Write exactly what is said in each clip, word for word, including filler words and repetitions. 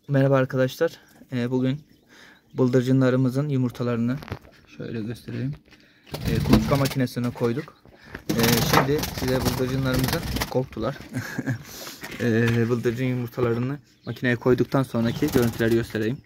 Merhaba arkadaşlar. Ee, bugün bıldırcınlarımızın yumurtalarını şöyle göstereyim. Ee, kuluçka makinesine koyduk. Ee, şimdi size bıldırcınlarımızın korktular. ee, bıldırcın yumurtalarını makineye koyduktan sonraki görüntüleri göstereyim.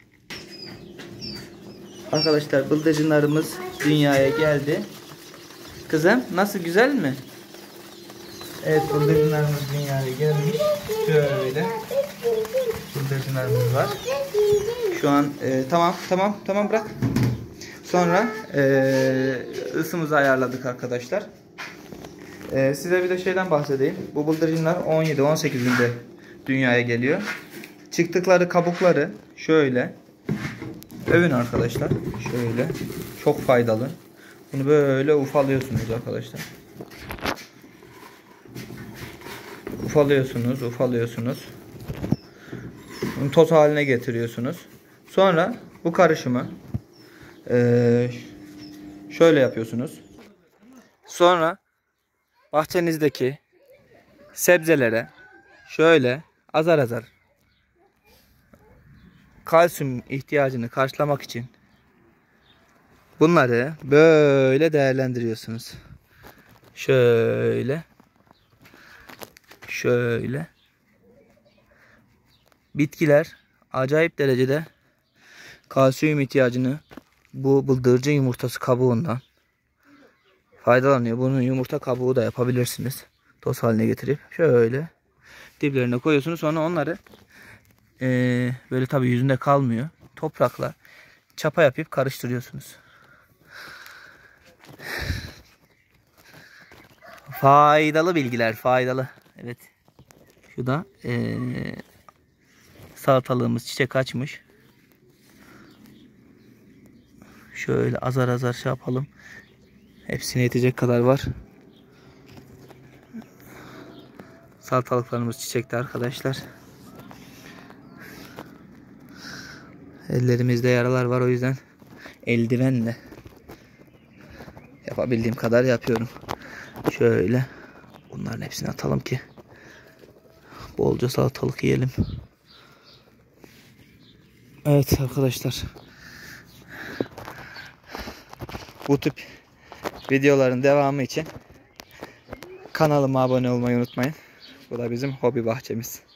Arkadaşlar bıldırcınlarımız dünyaya geldi. Kızım nasıl, güzel mi? Evet, bıldırcınlarımız dünyaya gelmiş. Şöyle bıldırcınlarımız var. Şu an e, tamam tamam tamam bırak. Sonra e, ısımızı ayarladık arkadaşlar. E, size bir de şeyden bahsedeyim. Bu bıldırcınlar on yedi on sekiz günde dünyaya geliyor. Çıktıkları kabukları şöyle övün arkadaşlar. Şöyle çok faydalı. Bunu böyle ufalıyorsunuz arkadaşlar. Ufalıyorsunuz, ufalıyorsunuz. Bunu toz haline getiriyorsunuz. Sonra bu karışımı Ee, şöyle yapıyorsunuz. Sonra bahçenizdeki sebzelere şöyle azar azar kalsiyum ihtiyacını karşılamak için bunları böyle değerlendiriyorsunuz. Şöyle şöyle bitkiler acayip derecede kalsiyum ihtiyacını bu bıldırcın yumurtası kabuğundan faydalanıyor. Bunun yumurta kabuğu da yapabilirsiniz. Toz haline getirip şöyle diplerine koyuyorsunuz. Sonra onları ee, böyle tabi yüzünde kalmıyor. Toprakla çapa yapıp karıştırıyorsunuz. Faydalı bilgiler, faydalı. Evet. Şu da ee, salatalığımız çiçek açmış. Şöyle azar azar şey yapalım. Hepsine yetecek kadar var. Salatalıklarımız çiçekte arkadaşlar. Ellerimizde yaralar var, o yüzden eldivenle yapabildiğim kadar yapıyorum. Şöyle bunların hepsini atalım ki bolca salatalık yiyelim. Evet arkadaşlar, bu tip videoların devamı için kanalıma abone olmayı unutmayın. Bu da bizim hobi bahçemiz.